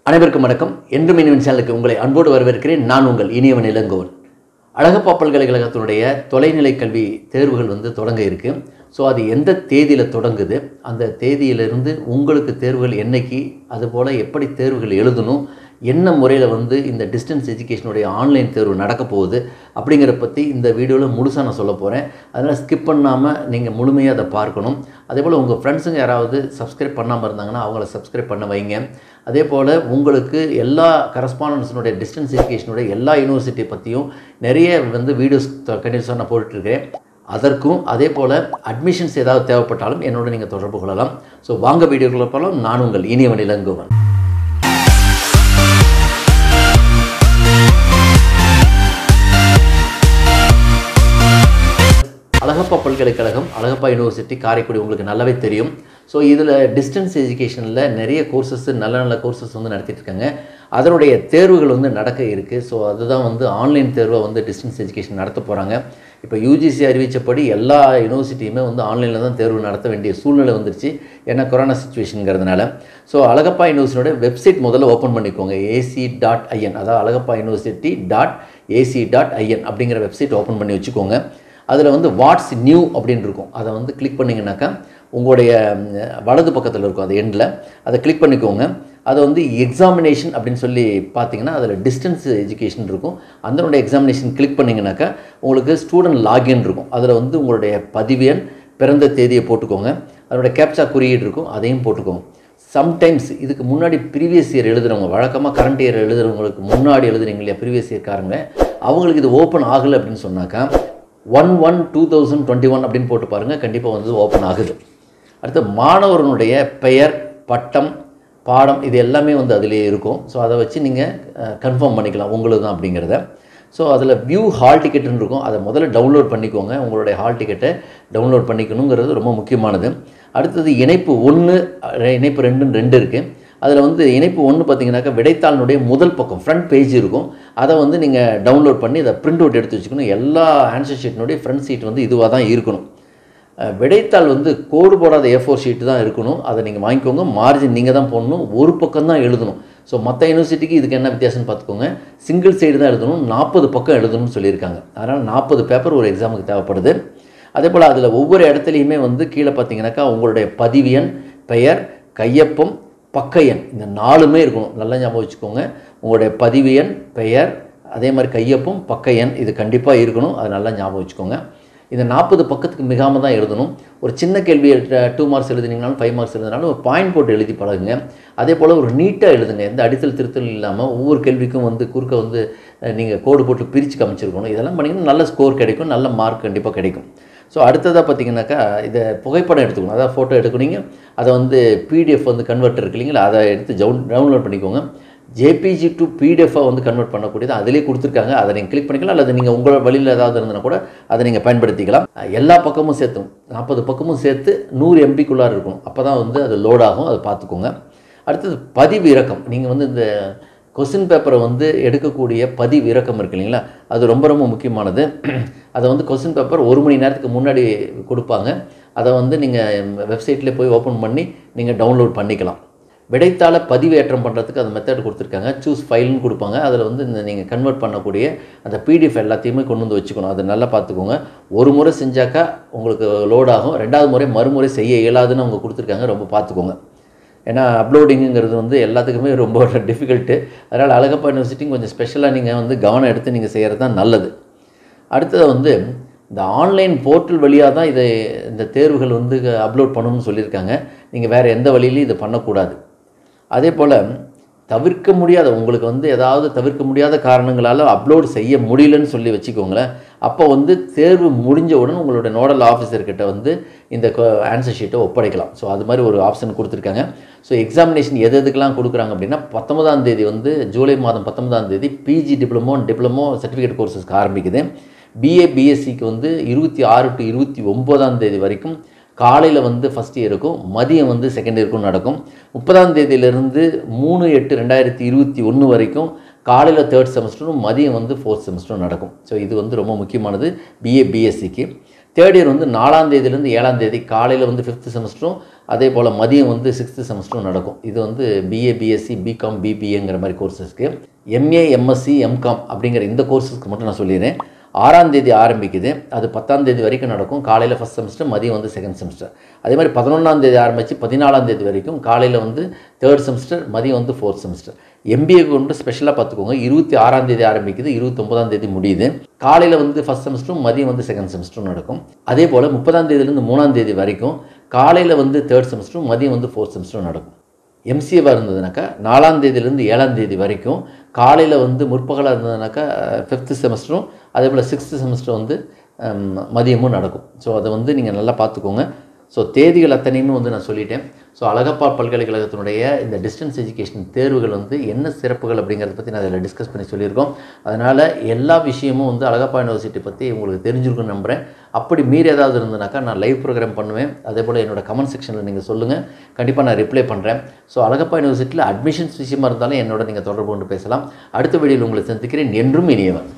அனைவருக்கும் வணக்கம். Endrum சேனலுக்கு உங்களை அன்போடு வரவேற்கிறேன். நான் உங்கள் இனியவன் இளங்கோவன். அழகப்பா பல்கலைக்கழகத்தினுடைய தொலைநிலை கல்வி தேர்வுகள் தொடங்க இருக்கு. ஸோ அது எந்த தேதியில் தொடங்குது, அந்த தேதியிலிருந்து உங்களுக்கு தேர்வுகள் என்னைக்கு, அதுபோல் எப்படி தேர்வுகள் எழுதணும், என்ன முறையில் இந்த டிஸ்டன்ஸ் எஜுகேஷனுடைய ஆன்லைன் தேர்வு நடக்க போகுது அப்படிங்கிற பற்றி இந்த வீடியோவில் முழுசாக நான் சொல்ல போகிறேன். அதனால் ஸ்கிப் பண்ணாமல் நீங்கள் முழுமையாக அதை பார்க்கணும். அதே போல் உங்கள் ஃப்ரெண்ட்ஸுங்க யாராவது சப்ஸ்கிரைப் பண்ணாமல் இருந்தாங்கன்னா அவங்கள சப்ஸ்கிரைப் பண்ண வைங்க. அதே போல் உங்களுக்கு எல்லா கரஸ்பாண்டன்ஸினுடைய டிஸ்டன்ஸ் எஜுகேஷனுடைய எல்லா யூனிவர்சிட்டி பற்றியும் நிறைய வீடியோஸ் கண்டினியூஸாக நான் போட்டுட்ருக்கேன். அதற்கும் அதே போல் அட்மிஷன்ஸ் ஏதாவது தேவைப்பட்டாலும் என்னோட நீங்கள் தொடர்பு கொள்ளலாம். ஸோ வாங்க வீடியோக்குள்ள போகலாம். நான் உங்கள் இனியவன் இளங்கோவன். அழகப்பா பல்கலைக்கழகம், அழகப்பா யூனிவர்சிட்டி, காரைக்குடி உங்களுக்கு நல்லாவே தெரியும். ஸோ இதில் டிஸ்டன்ஸ் எஜுகேஷனில் நிறைய கோர்சஸ் நல்ல கோர்சஸ் நடத்திட்டு இருக்காங்க. அதனுடைய தேர்வுகள் நடக்க இருக்குது. ஸோ அதுதான் ஆன்லைன் தேர்வை டிஸ்டன்ஸ் எஜுகேஷன் நடத்த போகிறாங்க. இப்போ யூஜிசி அறிவித்தபடி எல்லா யூனிவர்சிட்டியுமே ஆன்லைனில் தான் தேர்வு நடத்த வேண்டிய சூழ்நிலை வந்துருச்சு. ஏன்னா கொரோனா சிச்சுவேஷனுங்கிறதுனால. ஸோ அழகப்பா யூனிவர்சிட்டியோட வெப்சைட் முதல்ல ஓப்பன் பண்ணிக்கோங்க. ac.in, அதாவது அழகப்பா யூனிவர்சிட்டி .ac.in அப்படிங்கிற வெப்சைட் ஓப்பன் பண்ணி வச்சுக்கோங்க. அதில் வாட்ஸ் நியூ அப்படின்னு இருக்கும். அதை கிளிக் பண்ணிங்கனாக்கா உங்களுடைய வலது பக்கத்தில் இருக்கும், அது எண்டில் அதை கிளிக் பண்ணிக்கோங்க. அதை எக்ஸாமினேஷன் அப்படின்னு சொல்லி பார்த்தீங்கன்னா அதில் டிஸ்டன்ஸ் எஜுகேஷன் இருக்கும். அதனுடைய எக்ஸாமினேஷன் கிளிக் பண்ணிங்கனாக்கா உங்களுக்கு ஸ்டூடெண்ட் லாகின் இருக்கும். அதில் உங்களுடைய பதிவு எண், பிறந்த தேதியை போட்டுக்கோங்க. அதனுடைய கேப்சா குறியீடு இருக்கும், அதையும் போட்டுக்கோங்க. சம்டைம்ஸ் இதுக்கு முன்னாடி ப்ரீவியஸ் இயர் எழுதுகிறவங்க, வழக்கமாக கரண்ட் இயர் எழுதுகிறவங்களுக்கு முன்னாடி எழுதுறீங்க இல்லையா ப்ரீவியஸ் இயர்காரங்க, அவங்களுக்கு இது ஓப்பன் ஆகலை அப்படின்னு சொன்னாக்கா 1/1/2021 அப்படின்னு போட்டு பாருங்கள். கண்டிப்பாக ஓப்பன் ஆகுது. அடுத்து மாணவர்களுடைய பெயர், பட்டம், பாடம் இது எல்லாமே அதிலே இருக்கும். ஸோ அதை வச்சு நீங்கள் கன்ஃபார்ம் பண்ணிக்கலாம் உங்களுக்கு தான் அப்படிங்கிறத. ஸோ அதில் வியூ ஹால் டிக்கெட்டுன்னு இருக்கும். அதை முதல்ல டவுன்லோட் பண்ணிக்கோங்க. உங்களுடைய ஹால் டிக்கெட்டை டவுன்லோட் பண்ணிக்கணுங்கிறது ரொம்ப முக்கியமானது. அடுத்தது இணைப்பு 1, இணைப்பு 2ன்னு 2 இருக்குது. அதில் இணைப்பு 1 பார்த்தீங்கன்னாக்கா விடைத்தாளினுடைய முதல் பக்கம் ஃப்ரண்ட் பேஜ் இருக்கும். அதை நீங்கள் டவுன்லோட் பண்ணி அதை பிரிண்ட் அவுட் எடுத்து வச்சுக்கணும். எல்லா ஆன்சர் ஷீட்டினுடைய ஃப்ரண்ட் சீட் இதுவாக தான் இருக்கணும். விடைத்தாள் கோடு போடாத A4 ஷீட்டு தான் இருக்கணும். அதை நீங்கள் வாங்கிக்கோங்க. மார்ஜின் நீங்கள் தான் போடணும். ஒரு பக்கம் தான் எழுதணும். ஸோ மற்ற யூனிவர்சிட்டிக்கு இதுக்கு என்ன வித்தியாசம்னு பார்த்துக்கோங்க. சிங்கிள் சைடு தான் எழுதணும், 40 பக்கம் எழுதணும்னு சொல்லியிருக்காங்க. அதனால் 40 பேப்பர் ஒரு எக்ஸாமுக்கு தேவைப்படுது. அதே போல் அதில் ஒவ்வொரு இடத்துலையுமே கீழே பார்த்தீங்கன்னாக்கா உங்களுடைய பதிவு எண், பெயர், கையொப்பம், பக்க எண், இந்த 4மே இருக்கணும். நல்லா ஞாபகம் வச்சுக்கோங்க. உங்களுடைய பதிவு எண், பெயர், அதே மாதிரி கையொப்பம், பக்க எண் இது கண்டிப்பாக இருக்கணும். அது நல்லா ஞாபகம் வச்சுக்கோங்க. இந்த 40 பக்கத்துக்கு மிகாமல் தான் எழுதணும். ஒரு சின்ன கேள்வி 2 மார்க்ஸ் எழுதுனீங்கனாலும் 5 மார்க்ஸ் எழுதினாலும் ஒரு பாயிண்ட் போட்டு எழுதி பழகுங்க. அதே போல் ஒரு நீட்டாக எழுதுங்க. எந்த அடித்தல் திருத்தல் இல்லாமல் ஒவ்வொரு கேள்விக்கும் குறுக்க நீங்கள் கோடு போட்டு பிரித்து காமிச்சிருக்கணும். இதெல்லாம் பண்ணிங்கன்னா நல்ல ஸ்கோர் கிடைக்கும், நல்ல மார்க் கண்டிப்பாக கிடைக்கும். ஸோ அடுத்ததாக பார்த்தீங்கன்னாக்கா இதை புகைப்படம் எடுத்துக்கணும். அதாவது ஃபோட்டோ எடுக்கணுங்க. அதை PDF கன்வெர்ட்டர் இருக்கு இல்லைங்களா, அதை எடுத்து டவுன்லோட் பண்ணிக்கோங்க. ஜேபிஜி டு பிடிஎஃபாக கன்வெர்ட் பண்ணக்கூடியது அதிலே கொடுத்துருக்காங்க. அதை நீங்கள் கிளிக் பண்ணிக்கலாம். அல்லது நீங்கள் உங்களோட வழியில் ஏதாவது இருந்ததுன்னா கூட அதை நீங்கள் பயன்படுத்திக்கலாம். எல்லா பக்கமும் சேர்த்து 40 பக்கமும் சேர்த்து 100 MBக்குள்ளார இருக்கணும். அப்போ தான் அது லோட் ஆகும். அதை பார்த்துக்கோங்க. அடுத்தது பதிவு இறக்கம். நீங்கள் இந்த கொஸ்டின் பேப்பரை எடுக்கக்கூடிய பதிவு இறக்கம் இருக்கு இல்லைங்களா, அது ரொம்ப ரொம்ப முக்கியமானது. அதை கொஸ்டின் பேப்பர் 1 மணி நேரத்துக்கு முன்னாடி கொடுப்பாங்க. அதை நீங்கள் வெப்சைட்லேயே போய் ஓப்பன் பண்ணி நீங்கள் டவுன்லோட் பண்ணிக்கலாம். விடைத்தாள பதிவேற்றம் பண்ணுறதுக்கு அந்த மெத்தட் கொடுத்துருக்காங்க. சூஸ் ஃபைல்னு கொடுப்பாங்க. அதில் இந்த நீங்கள் கன்வெர்ட் பண்ணக்கூடிய அந்த PDF எல்லாத்தையுமே கொண்டு வச்சுக்கணும். அதை நல்லா பார்த்துக்கோங்க. ஒரு முறை செஞ்சாக்கா உங்களுக்கு லோட் ஆகும். 2வது முறை மறுமுறை செய்ய இயலாதுன்னு அவங்க கொடுத்துருக்காங்க. ரொம்ப பார்த்துக்கோங்க. ஏன்னா அப்லோடிங்குங்கிறது எல்லாத்துக்குமே ரொம்ப டிஃபிகல்ட்டு. அதனால் அழகப்பா யூனிவர்சிட்டி கொஞ்சம் ஸ்பெஷலாக நீங்கள் கவனம் எடுத்து நீங்கள் செய்கிறது தான் நல்லது. அடுத்தது இந்த ஆன்லைன் போர்ட்டல் வழியாக தான் இந்த தேர்வுகள் அப்லோட் பண்ணணும்னு சொல்லியிருக்காங்க. நீங்கள் வேறு எந்த வழியிலையும் இதை பண்ணக்கூடாது. அதே போல் தவிர்க்க முடியாத உங்களுக்கு ஏதாவது தவிர்க்க முடியாத காரணங்களால் அப்லோட் செய்ய முடியலன்னு சொல்லி வச்சுக்கோங்களேன். அப்போ தேர்வு முடிஞ்சவுடன் உங்களுடைய நோடல் ஆஃபீஸர்கிட்ட இந்த ஆன்சர் ஷீட்டை ஒப்படைக்கலாம். ஸோ அது மாதிரி ஒரு ஆப்ஷன் கொடுத்துருக்காங்க. ஸோ எக்ஸாமினேஷன் எதுக்கெல்லாம் கொடுக்குறாங்க அப்படின்னா 19ஆம் தேதி ஜூலை மாதம் 19ஆம் தேதி பிஜி டிப்ளமோ சர்டிஃபிகேட் கோர்சஸ்க்கு ஆரம்பிக்குது. BA BSCக்கு 26 to 29ஆம் தேதி வரைக்கும் காலையில் ஃபஸ்ட் இயருக்கும் மதியம் செகண்ட் இயருக்கும் நடக்கும். 30ஆம் தேதியிலிருந்து 3/8/2021 வரைக்கும் காலையில் 3rd செமஸ்டரும் மதியம் 4th செமஸ்டரும் நடக்கும். ஸோ இது ரொம்ப முக்கியமானது BA BSCக்கு. தேர்ட் இயர் வந்து 4ஆம் தேதியிலேருந்து 7ஆம் தேதி காலையில் வந்து 5th செமஸ்டரும் அதே போல் மதியம் வந்து 6th செமஸ்டரும் நடக்கும். இது வந்து பிஏ, பிஎஸ்சி, பிகாம், பிபிஏங்கிற மாதிரி கோர்சஸ்க்கு. எம்ஏ, எம்எஸ்சி, எம்காம் அப்படிங்கிற இந்த கோர்ஸஸ்க்கு மட்டும் நான் சொல்லிடுறேன். 6ஆம் தேதி ஆரம்பிக்குது, அது 10ஆம் தேதி வரைக்கும் நடக்கும். காலையில் ஃபஸ்ட் செமஸ்டர், மதியம் வந்து செகண்ட் செமஸ்டர். அதே மாதிரி 11ஆம் தேதி ஆரம்பித்து 14ஆம் தேதி வரைக்கும் காலையில் வந்து தேர்ட் செமஸ்டர், மதியம் வந்து ஃபோர்த் செமஸ்டர். எம்பிஏக்கு வந்து ஸ்பெஷலாக பார்த்துக்கோங்க, 26ஆம் தேதி ஆரம்பிக்குது, 29ஆம் தேதி முடியுது. காலையில் வந்து ஃபஸ்ட் செமஸ்டரும் மதியம் வந்து செகண்ட் செமஸ்டரும் நடக்கும். அதே போல் 30ஆம் தேதியிலேருந்து 3ஆம் தேதி வரைக்கும் காலையில் வந்து தேர்ட் செமஸ்டரும் மதியம் வந்து ஃபோர்த் செமஸ்டரும் நடக்கும். எம்சிஏவாக இருந்ததுனாக்கா 4ஆம் தேதியிலேருந்து 7ஆம் தேதி வரைக்கும் காலையில் வந்து முற்பகலாக இருந்ததுனாக்கா 5th செமஸ்டரும் அதே போல் 6th செமஸ்டர் வந்து மதியமும் நடக்கும். ஸோ அதை வந்து நீங்கள் நல்லா பார்த்துக்கோங்க. ஸோ தேதிகள் அத்தனையுமே வந்து நான் சொல்லிட்டேன். ஸோ அழகப்பா பல்கலைக்கழகத்தினுடைய இந்த டிஸ்டன்ஸ் எஜுகேஷன் தேர்வுகள் வந்து என்ன சிறப்புகள் அப்படிங்கிறத பற்றி நான் அதில் டிஸ்கஸ் பண்ணி சொல்லியிருக்கோம். அதனால் எல்லா விஷயமும் வந்து அழகப்பா யூனிவர்சிட்டி பற்றி உங்களுக்கு தெரிஞ்சிருக்குன்னு நம்புகிறேன். அப்படி மீறி ஏதாவது இருந்ததுனாக்கா நான் லைவ் ப்ரோக்ராம் பண்ணுவேன். அதே போல் என்னோட கமெண்ட் செக்ஷனில் நீங்கள் சொல்லுங்கள், கண்டிப்பாக நான் ரிப்ளை பண்ணுறேன். ஸோ அழகப்பா யூனிவர்சிட்டியில் அட்மிஷன்ஸ் விஷயமா இருந்தாலும் என்னோட நீங்கள் தொடர்பு கொண்டு பேசலாம். அடுத்த வீடியோவில் உங்களை சந்திக்கிறேன். என்றும் இனியவன்.